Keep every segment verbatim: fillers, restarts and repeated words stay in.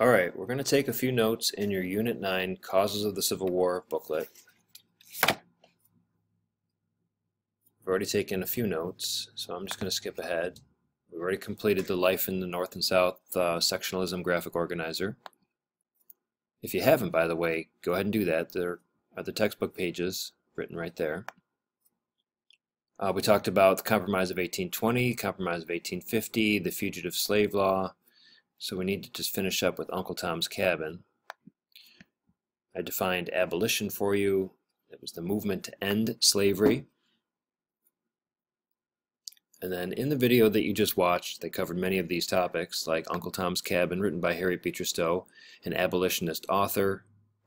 Alright, we're going to take a few notes in your Unit nine Causes of the Civil War booklet. I've already taken a few notes, so I'm just going to skip ahead. We've already completed the Life in the North and South uh, Sectionalism Graphic Organizer. If you haven't, by the way, go ahead and do that. There are the textbook pages written right there. Uh, we talked about the Compromise of eighteen twenty, Compromise of eighteen fifty, the Fugitive Slave Law. So we need to just finish up with Uncle Tom's Cabin. I defined abolition for you. It was the movement to end slavery. And then in the video that you just watched, they covered many of these topics, like Uncle Tom's Cabin, written by Harriet Beecher Stowe, an abolitionist author.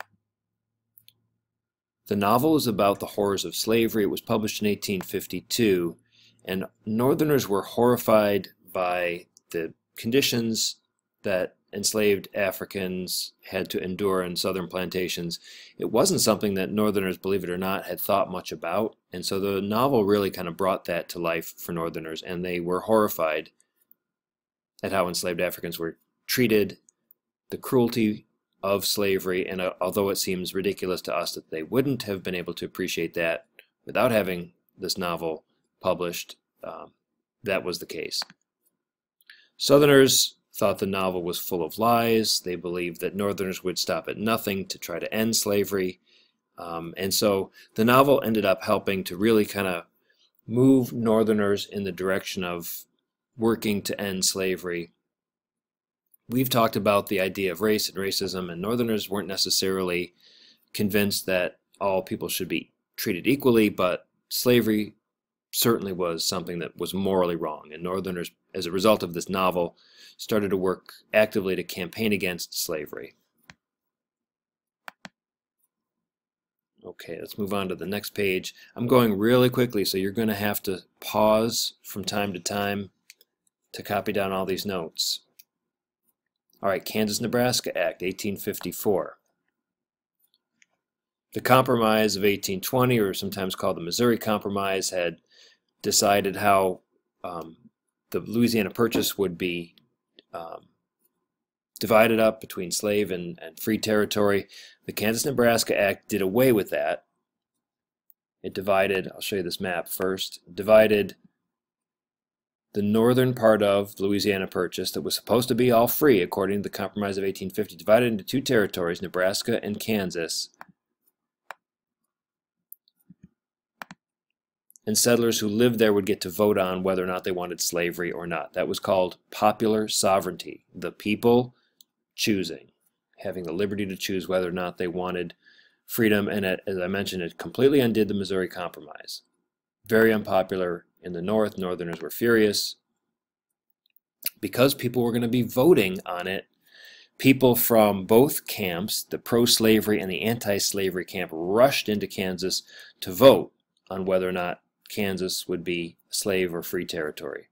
The novel is about the horrors of slavery. It was published in eighteen fifty-two, and Northerners were horrified by the conditions that enslaved Africans had to endure in southern plantations. It wasn't something that Northerners, believe it or not, had thought much about, and so the novel really kind of brought that to life for Northerners, and they were horrified at how enslaved Africans were treated, the cruelty of slavery, and uh, although it seems ridiculous to us that they wouldn't have been able to appreciate that without having this novel published, um, that was the case. Southerners thought the novel was full of lies. They believed that Northerners would stop at nothing to try to end slavery. Um, and so the novel ended up helping to really kind of move Northerners in the direction of working to end slavery. We've talked about the idea of race and racism, and Northerners weren't necessarily convinced that all people should be treated equally, but slavery certainly was something that was morally wrong, and Northerners, as a result of this novel, started to work actively to campaign against slavery. Okay, let's move on to the next page. I'm going really quickly, so you're going to have to pause from time to time to copy down all these notes. All right, Kansas-Nebraska Act, eighteen fifty-four. The Compromise of eighteen twenty, or sometimes called the Missouri Compromise, had decided how um, the Louisiana Purchase would be um, divided up between slave and, and free territory. The Kansas-Nebraska Act did away with that. It divided, I'll show you this map first, divided the northern part of the Louisiana Purchase that was supposed to be all free according to the Compromise of eighteen fifty, divided into two territories, Nebraska and Kansas. And settlers who lived there would get to vote on whether or not they wanted slavery or not. That was called popular sovereignty, the people choosing, having the liberty to choose whether or not they wanted freedom. And it, as I mentioned, it completely undid the Missouri Compromise. Very unpopular in the North. Northerners were furious. Because people were going to be voting on it, people from both camps, the pro-slavery and the anti-slavery camp, rushed into Kansas to vote on whether or not Kansas would be slave or free territory.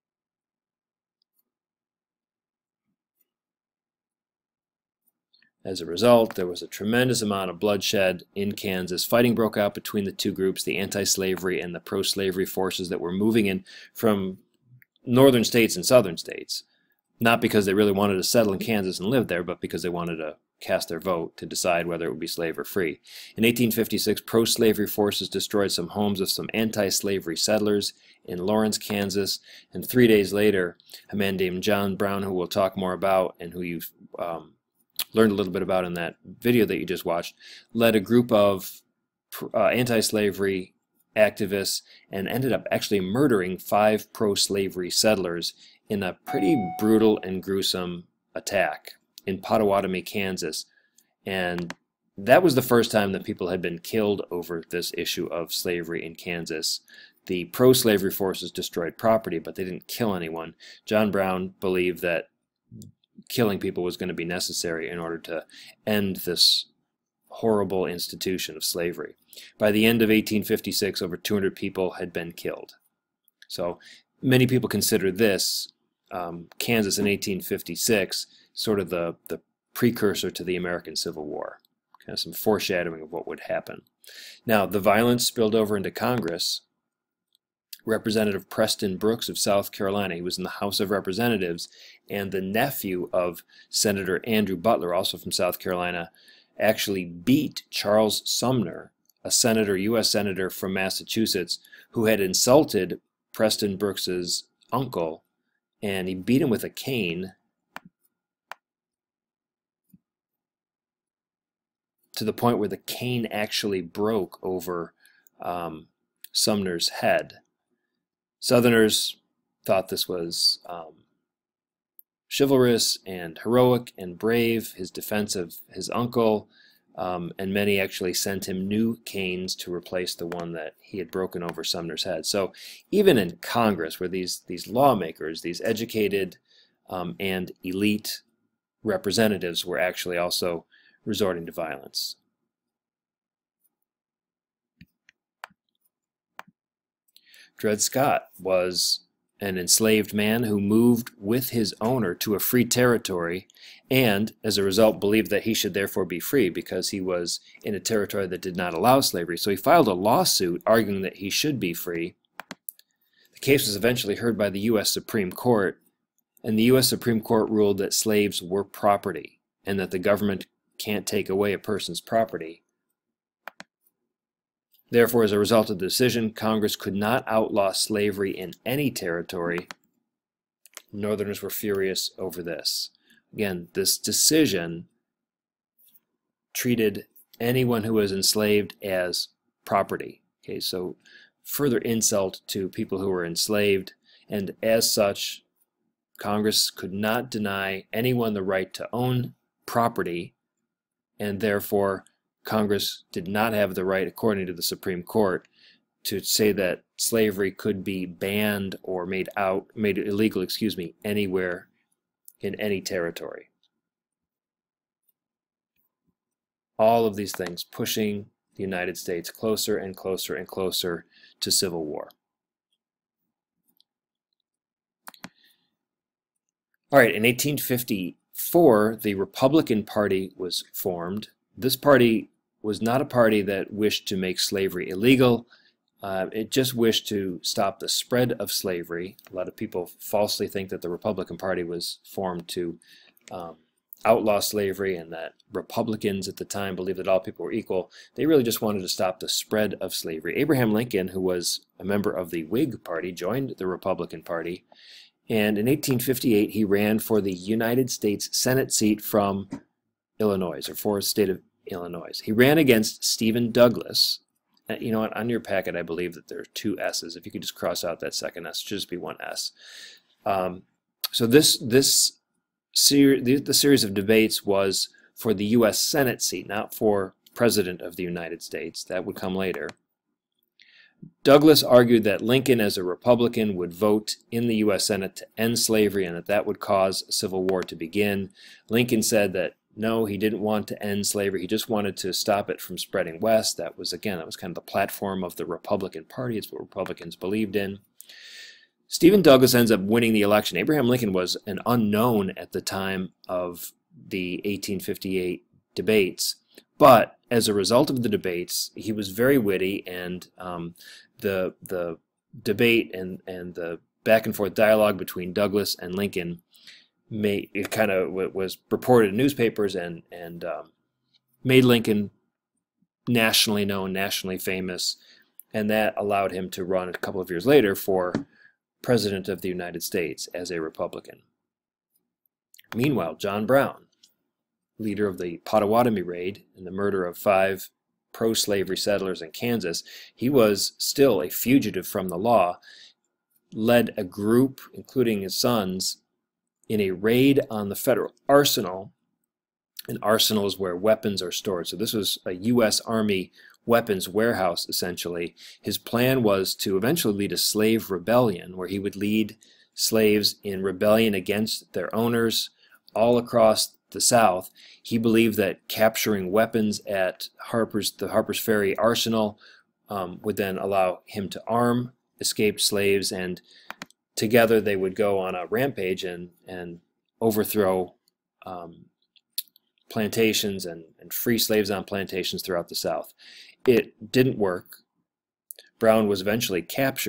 As a result, there was a tremendous amount of bloodshed in Kansas. Fighting broke out between the two groups, the anti-slavery and the pro-slavery forces that were moving in from northern states and southern states. Not because they really wanted to settle in Kansas and live there, but because they wanted to cast their vote to decide whether it would be slave or free. In eighteen fifty-six, pro-slavery forces destroyed some homes of some anti-slavery settlers in Lawrence, Kansas, and three days later, a man named John Brown, who we'll talk more about and who you've um, learned a little bit about in that video that you just watched, led a group of uh, anti-slavery activists and ended up actually murdering five pro-slavery settlers in a pretty brutal and gruesome attack in Pottawatomie, Kansas. And that was the first time that people had been killed over this issue of slavery in Kansas. The pro-slavery forces destroyed property, but they didn't kill anyone. John Brown believed that killing people was going to be necessary in order to end this horrible institution of slavery. By the end of eighteen fifty-six, over two hundred people had been killed. So many people consider this, um, Kansas in eighteen fifty-six, sort of the, the precursor to the American Civil War. Kind of some foreshadowing of what would happen. Now, the violence spilled over into Congress. Representative Preston Brooks of South Carolina. He was in the House of Representatives, and the nephew of Senator Andrew Butler, also from South Carolina, actually beat Charles Sumner, a senator, U S senator from Massachusetts, who had insulted Preston Brooks's uncle, and he beat him with a cane to the point where the cane actually broke over um, Sumner's head. Southerners thought this was um, chivalrous and heroic and brave, his defense of his uncle, um, and many actually sent him new canes to replace the one that he had broken over Sumner's head. So even in Congress, where these, these lawmakers, these educated um, and elite representatives were actually also resorting to violence. Dred Scott was an enslaved man who moved with his owner to a free territory and, as a result, believed that he should therefore be free because he was in a territory that did not allow slavery. So he filed a lawsuit arguing that he should be free. The case was eventually heard by the U S Supreme Court, and the U S Supreme Court ruled that slaves were property and that the government can't take away a person's property. Therefore, as a result of the decision, Congress could not outlaw slavery in any territory. Northerners were furious over this. Again, this decision treated anyone who was enslaved as property. Okay, so further insult to people who were enslaved, and as such, Congress could not deny anyone the right to own property, and therefore Congress did not have the right, according to the Supreme Court, to say that slavery could be banned or made out, made illegal, excuse me, anywhere in any territory. All of these things pushing the United States closer and closer and closer to civil war. All right, in eighteen fifty-four, the Republican Party was formed. This party was not a party that wished to make slavery illegal. Uh, it just wished to stop the spread of slavery. A lot of people falsely think that the Republican Party was formed to um, outlaw slavery and that Republicans at the time believed that all people were equal. They really just wanted to stop the spread of slavery. Abraham Lincoln, who was a member of the Whig Party, joined the Republican Party, and in eighteen fifty-eight he ran for the United States Senate seat from Illinois, or for the state of Illinois. He ran against Stephen Douglas. Uh, you know what, on your packet I believe that there are two S's. If you could just cross out that second S, it should just be one S. Um, so this, this ser the, the series of debates was for the U S Senate seat, not for President of the United States. That would come later. Douglas argued that Lincoln, as a Republican, would vote in the U S Senate to end slavery and that that would cause a civil war to begin. Lincoln said that no, he didn't want to end slavery. He just wanted to stop it from spreading west. That was, again, that was kind of the platform of the Republican Party. It's what Republicans believed in. Stephen Douglas ends up winning the election. Abraham Lincoln was an unknown at the time of the eighteen fifty-eight debates, but as a result of the debates, he was very witty, and um, the the debate and and the back and forth dialogue between Douglas and Lincoln made it kind of was reported in newspapers and and um, made Lincoln nationally known, nationally famous, and that allowed him to run a couple of years later for President of the United States as a Republican. Meanwhile, John Brown, leader of the Potawatomi Raid and the murder of five pro-slavery settlers in Kansas, he was still a fugitive from the law, led a group, including his sons, in a raid on the federal arsenal. An arsenal is where weapons are stored. So this was a U S Army weapons warehouse, essentially. His plan was to eventually lead a slave rebellion, where he would lead slaves in rebellion against their owners all across the South. He believed that capturing weapons at Harper's, the Harper's Ferry arsenal um, would then allow him to arm escaped slaves, and together they would go on a rampage and, and overthrow um, plantations and, and free slaves on plantations throughout the South. It didn't work. Brown was eventually captured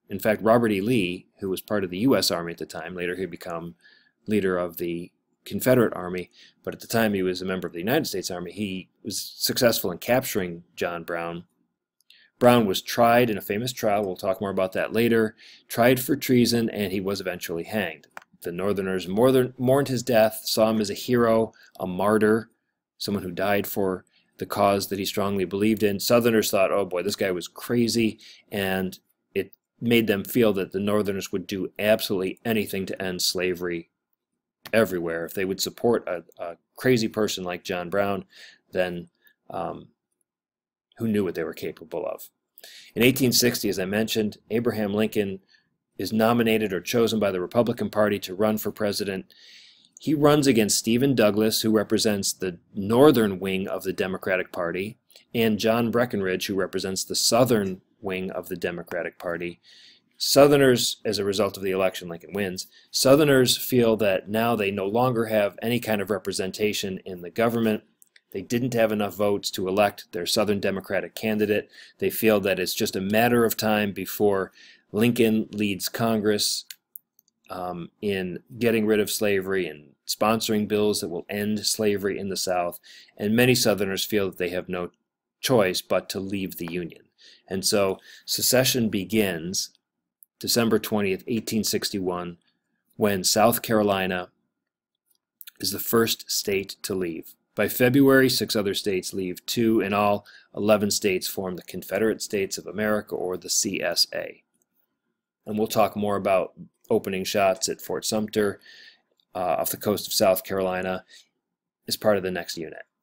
In fact, Robert E. Lee, who was part of the U S Army at the time, later he'd become leader of the Confederate Army, but at the time he was a member of the United States Army, he was successful in capturing John Brown. Brown was tried in a famous trial, we'll talk more about that later, tried for treason, and he was eventually hanged. The Northerners mourned his death, saw him as a hero, a martyr, someone who died for the cause that he strongly believed in. Southerners thought, oh boy, this guy was crazy, and it made them feel that the Northerners would do absolutely anything to end slavery everywhere. If they would support a, a crazy person like John Brown, then um, who knew what they were capable of. In eighteen sixty, as I mentioned, Abraham Lincoln is nominated or chosen by the Republican Party to run for president. He runs against Stephen Douglas, who represents the northern wing of the Democratic Party, and John Breckinridge, who represents the southern wing of the Democratic Party. Southerners, as a result of the election, Lincoln wins. Southerners feel that now they no longer have any kind of representation in the government. They didn't have enough votes to elect their Southern Democratic candidate. They feel that it's just a matter of time before Lincoln leads Congress um, in getting rid of slavery and sponsoring bills that will end slavery in the South. And many Southerners feel that they have no choice but to leave the Union. And so secession begins December twentieth, eighteen sixty-one, when South Carolina is the first state to leave. By February, six other states leave. Two in all, eleven states form the Confederate States of America, or the C S A. And we'll talk more about opening shots at Fort Sumter uh, off the coast of South Carolina as part of the next unit.